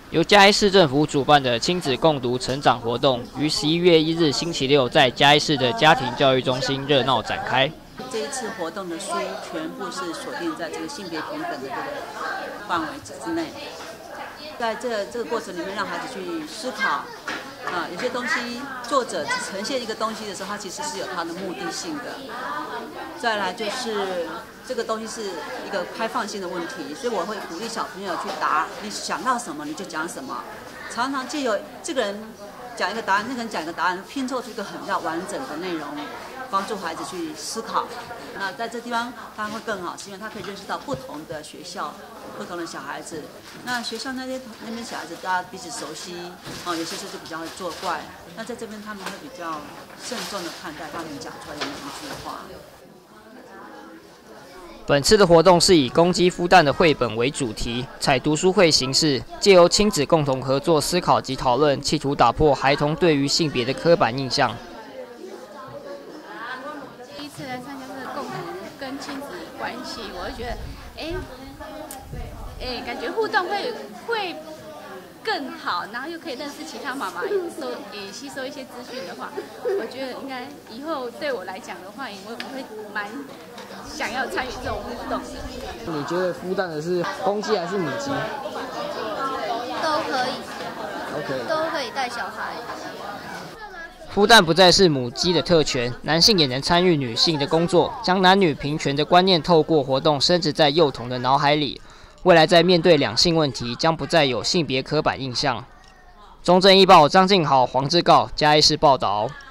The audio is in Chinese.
由嘉义市政府主办的亲子共读成长活动，于11月1日星期六在嘉义市的家庭教育中心热闹展开。 这一次活动的书全部是锁定在这个性别平等的这个范围之内，在这个过程里面，让孩子去思考。有些东西作者呈现一个东西的时候，它其实是有它的目的性的。再来就是这个东西是一个开放性的问题，所以我会鼓励小朋友去答，你想到什么你就讲什么。常常借由这个人讲一个答案，那个人讲一个答案，拼凑出一个很完整的内容，帮助孩子去思考。那在这地方当然会更好，是因为他可以认识到不同的学校、不同的小孩子。那学校那边小孩子大家彼此熟悉，有些时候就比较会作怪。那在这边他们会比较慎重的看待他们讲出来的每一句话。 本次的活动是以公鸡孵蛋的绘本为主题，采读书会形式，借由亲子共同合作思考及讨论，企图打破孩童对于性别的刻板印象。 第一次来参加这个共读跟亲子关系，我会觉得，感觉互动会更好，然后又可以认识其他妈妈，也吸收一些资讯的话，我觉得应该以后对我来讲的话，我会蛮想要参与这种互动的。 你觉得孵蛋的是公鸡还是母鸡？ 都可以， OK， 都可以带小孩。 孵蛋不再是母鸡的特权，男性也能参与女性的工作，将男女平权的观念透过活动深植在幼童的脑海里。未来在面对两性问题，将不再有性别刻板印象。中正一报张敬豪、黄志告嘉义市报道。